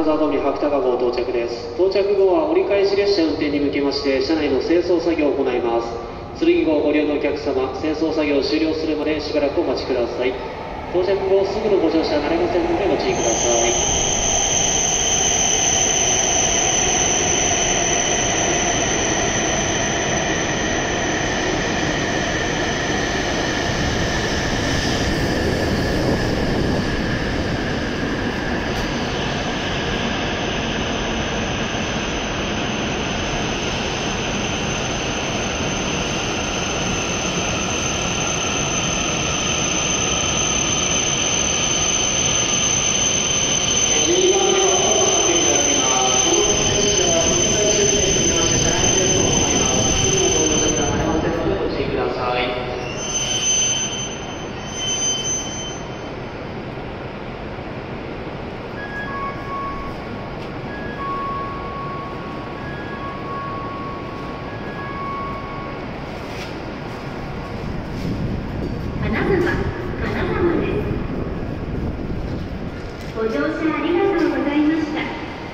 金沢通り白鷹号到着です。到着後は折り返し列車運転に向けまして車内の清掃作業を行います。剣号ご利用のお客様、清掃作業を終了するまでしばらくお待ちください。到着後すぐのご乗車はなれませんのでご注意ください。 ご乗車ありがとうございました。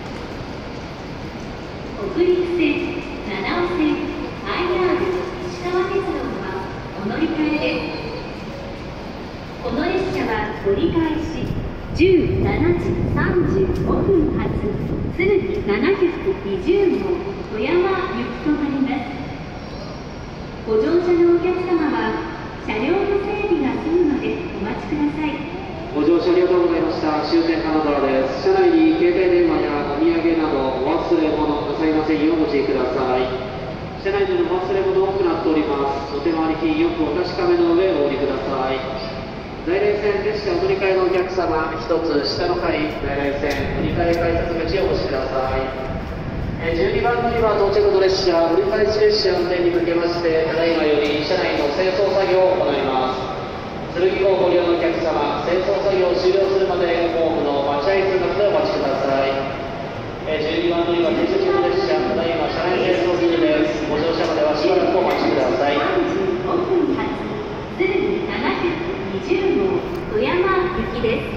北陸線、七尾線、IR 石川鉄道はお乗り換えです。この列車は折り返し17時35分発鶴木720号富山行きとなります。ご乗車のお客様は車両の整備が済むまでお待ちください。 ご乗車ありがとうございました。終点金沢です。車内に携帯電話やお土産などお忘れ物なさいませんようご注意ください。車内でのお忘れ物多くなっております。お手回り金よくお確かめの上お降りください。在来線列車お乗り換えのお客様、一つ下の階在来線乗り換え改札口をお越しください。12番乗り場到着の列車折り返し列車運転に向けましてただいまより車内の清掃作業を行います。剣号ご利用のお客様、清掃作業を終了するまでホームの待合通学でお待ちください。12番乗り場停車中の列車、ただいま車内清掃中です。ご乗車まではしばらくお待ちください。 35分発鶴木720号富山行きです。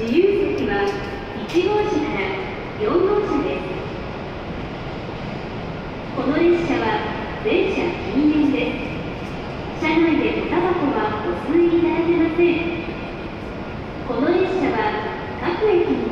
自由席は1号車から4号車です。この列車は全車禁煙です。車内でおタバコはお吸いいただけません。この列車は各駅に